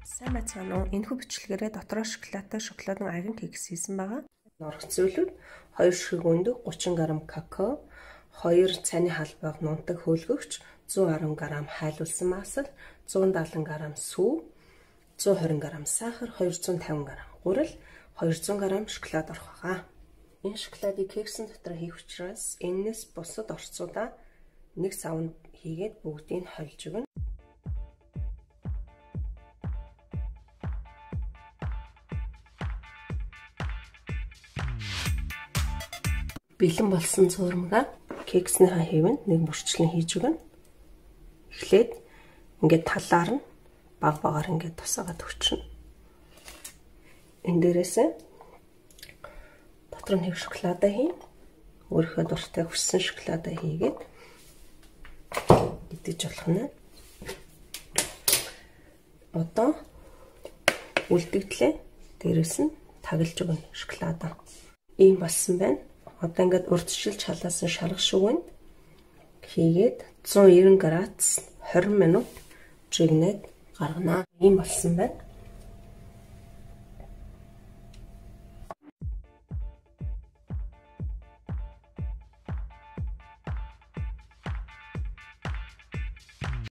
Сайн байцгаана уу? Энэхүү бичлэгээрээ дотроо шоколадын аяган кекс хийсэн байгаа. Орох зүйлүүд 2 ширхэг өндөг 30 г какао, 2 цайны халбаг нунтаг хөөлгөгч, 110 г хайлуулсан масал, 170 г сүү, 120 г сахар, 250 г гурал, 200 г шоколад орох байгаа. Энэ шоколадыг кексэн дотор хийх учраас энэс бусад орцуудаа нэг савнд хийгээд бүгдийг хольж өгнө. Бэлэн болсон цуурмага кекснийхаа хэвэнд нэг бүрчлэн хийж өгнө. Эхлээд ингээд талаар нь баг багаар ингээд тусаагаад өгчнө. Энэ дээрээсээ дотор нь хэв шоколадаа хийн. Өөрийнхөө дуртай хүссэн шоколадаа хийгээд идэж болох нь. Одоо үлдэгдлээ дээрээс нь таглаж өгнө шоколадаа. Ийм болсон байна. Одоо ингээд урдчилж халаасан шарга шүгэнд хийгээд 190 градус 20 минут жигнээд гаргана. Ийм болсон байна.